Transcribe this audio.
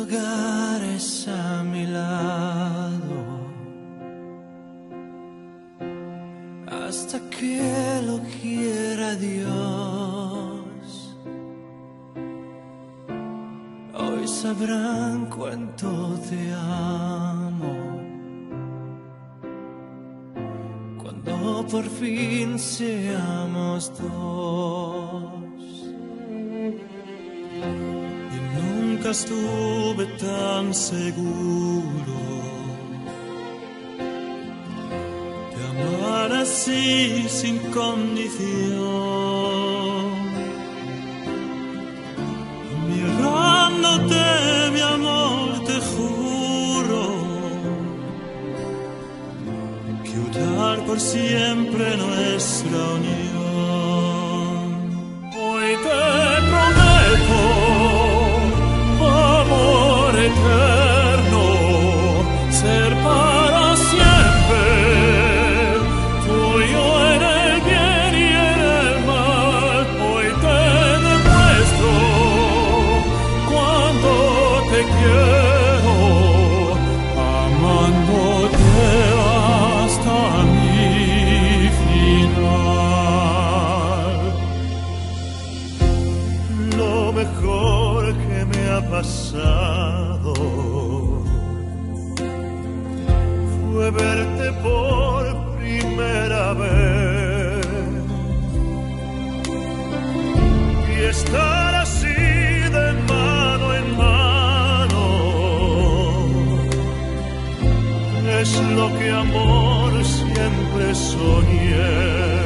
lugares a mi lado hasta que lo quiera Dios. Hoy sabrán cuánto te amo cuando por fin seamos dos. Y nunca estuve tan seguro de amar así sin condición. Mirándote, mi amor, te juro que unir por siempre nuestra unión. Hoy te prometo amor eterno, ser para siempre tuyo en el bien y en el mal. Hoy te demuestro cuánto te quiero, amándote hasta mi final. Lo mejor que me ha pasado fue verte por primera vez y estar así de mano en mano. Es lo que amor siempre soñé.